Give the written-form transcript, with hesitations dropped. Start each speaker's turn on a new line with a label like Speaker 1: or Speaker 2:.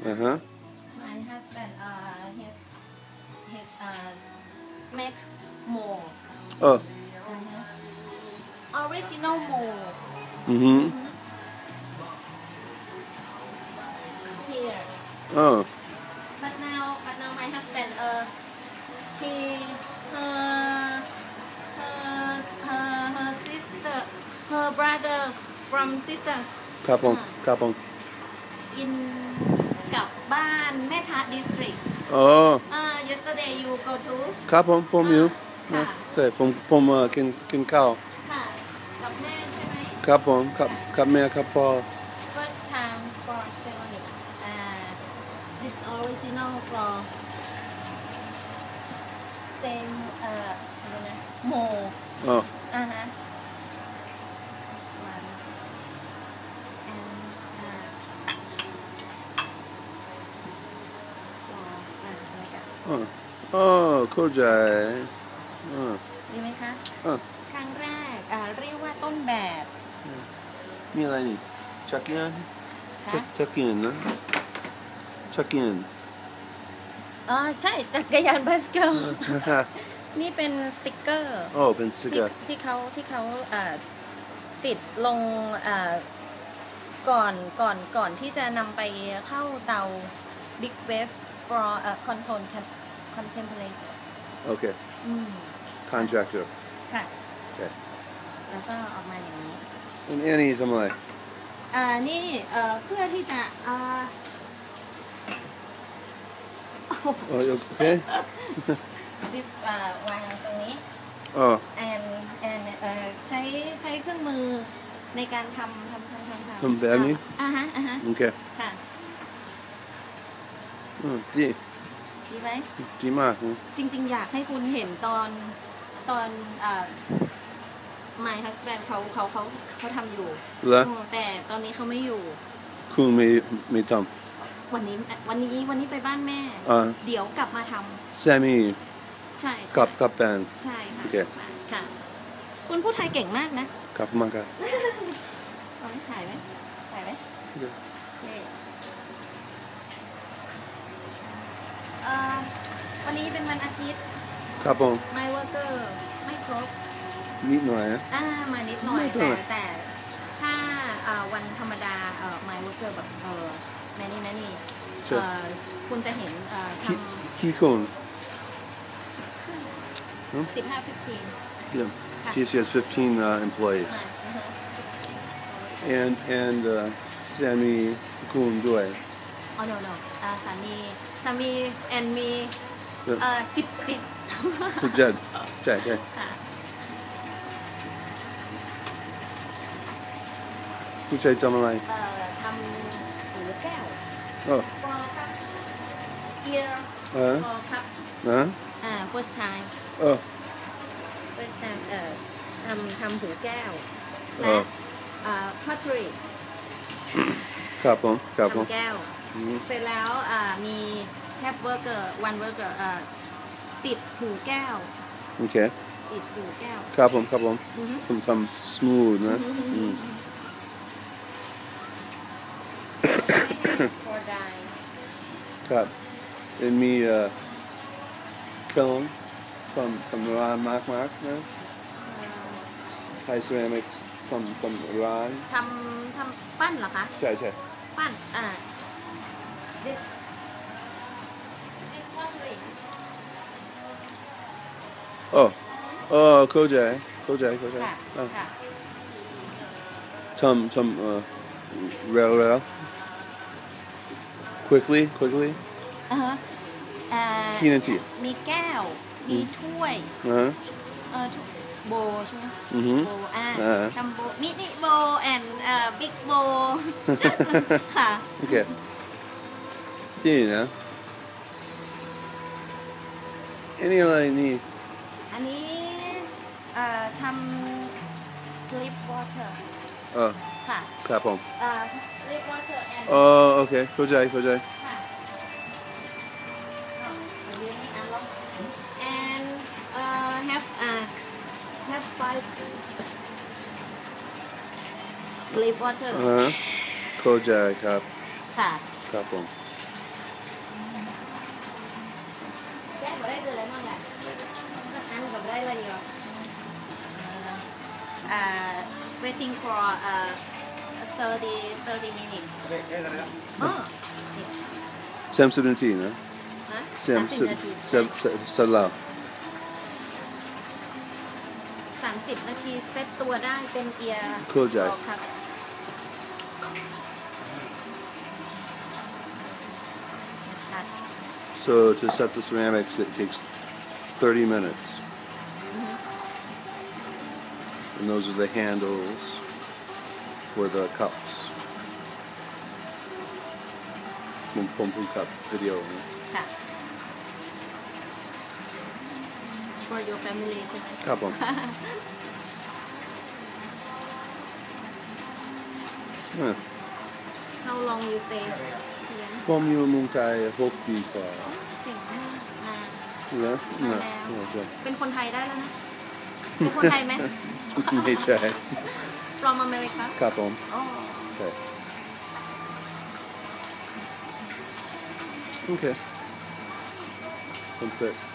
Speaker 1: Uh-huh.
Speaker 2: My husband his make mold.
Speaker 1: Oh.
Speaker 2: Original mold.
Speaker 1: Mm-hmm.
Speaker 2: Here.
Speaker 1: Oh.
Speaker 2: But now my husband he her sister her brother from sister
Speaker 1: ครับผมครับผม
Speaker 2: in กลับบ้านแม่ทะ district yesterday you go to
Speaker 1: ครับผมอยู่ใช่ผมกินข้าว
Speaker 2: ค่ะกับแม่ใช่ไหม
Speaker 1: ครับผมครับแม่ครับพ่อ
Speaker 2: first time for ceramic this original from same อะไรนะโม
Speaker 1: อ๋อ
Speaker 2: this one and
Speaker 1: เข้าใจ
Speaker 2: ดีไหมคะครั้งแรกเรียกว่าต้นแบบ
Speaker 1: มีอะไรนี่จักรยานนะจักรยาน
Speaker 2: ใช่จักรยานไบซิเคิลนี่เป็นสติกเกอร์
Speaker 1: เป็นสติกเกอร์
Speaker 2: ที่เขาติดลงก่อนที่จะนำไปเข้าเตา Big Wave for contemplator
Speaker 1: โอเค contractor
Speaker 2: ค่ะแล้วก็ออกมาอย่างนี้
Speaker 1: อันนี้ทำอะไร
Speaker 2: นี่เพื่อที่จะ
Speaker 1: โอเค
Speaker 2: this วางตรงนี้ and ใช้เครื่องมือในการทำ
Speaker 1: แบบนี้โอเค
Speaker 2: ค่ะดีไหม
Speaker 1: ดีมาก
Speaker 2: จริงๆอยากให้คุณเห็นตอนmy husband เขาทำอยู่แต่ตอนนี้เขาไม่อยู่
Speaker 1: คุณไม่ทำ
Speaker 2: วันนี้ไปบ้านแม่เดี๋ยวกลับมาทำ
Speaker 1: แซมมี่
Speaker 2: ใช่
Speaker 1: กับแฟน
Speaker 2: ใช่ค่ะคุณพูดไทยเก่งมากนะครับ
Speaker 1: มากครับ
Speaker 2: ถ่ายไหมวันนี้เป็นวันอาทิตย์
Speaker 1: ครับผม
Speaker 2: my worker ไม่ครบ
Speaker 1: นิดหน่อย
Speaker 2: มานิดหน่อยแต่ถ้าวันธรรมดาmy worker แบบนี่คุณจะเห็นทำ
Speaker 1: กี่คน
Speaker 2: 15
Speaker 1: Yeah. She has 15 employees. And Sammy คุณด้วย
Speaker 2: Oh no สามี and me 17
Speaker 1: ใช่ผู้ชายทำอะไร
Speaker 2: ทำหูแก้วฟอครับเกียร์ฟอครับfirst time first time ทำหูแก้วและpottery
Speaker 1: ครับผม
Speaker 2: ทำแก้วเสร็จแล้วมี have worker one worker ติดหูแก้ว
Speaker 1: โอเค
Speaker 2: ติดหูแก้ว
Speaker 1: ครับผมผมทำ smooth นะครับมีfilm ทำร้านมากนะThai ceramics ทำร้าน
Speaker 2: ทำปั้นเหรอคะ
Speaker 1: ใช่
Speaker 2: ปั้นthis pottery
Speaker 1: เข้าใจทำเร็วquickly กี่นาที
Speaker 2: มีแก้วมีถ้วยโบใช่ไหมโบทำโบมินิโบแอนบิ๊กโบค่ะ
Speaker 1: โอเคที่นะอันนี้อะไรนี่
Speaker 2: อันนี้ทำ sleep water ค่ะ
Speaker 1: ครับผม
Speaker 2: sleep water and
Speaker 1: โอเคเข้าใจ
Speaker 2: ค่ะand have 5 sleep water
Speaker 1: เข้าใจครับ
Speaker 2: ค่ะ
Speaker 1: ครับผม
Speaker 2: มาได้เดือนแล้วมั้งแหละอันกับได้อะไรอยู่waiting for 30 minutes อ๋อ
Speaker 1: 30 นาทีนะ30 นาทีเสร็จแล้ว
Speaker 2: 30 นาทีเซ็ตตัวได้เป็นเอียร์
Speaker 1: เข้าใจ
Speaker 2: ครับ
Speaker 1: So to set the ceramics it takes 30 minutes and those are the handles for the cups ผมเพิ่งขับวิดีโอ
Speaker 2: ค่ะ for your family ใช่ไหม
Speaker 1: ครับผม
Speaker 2: How long you stay
Speaker 1: ผมอยู่เมืองไทย6 ปีกว่า
Speaker 2: เก่งมาก
Speaker 1: นาน
Speaker 2: เป็นคนไทยได้แล้วนะเป็นคนไทยไหม
Speaker 1: ไม่ใช่
Speaker 2: From America
Speaker 1: ครับผมโอเค complete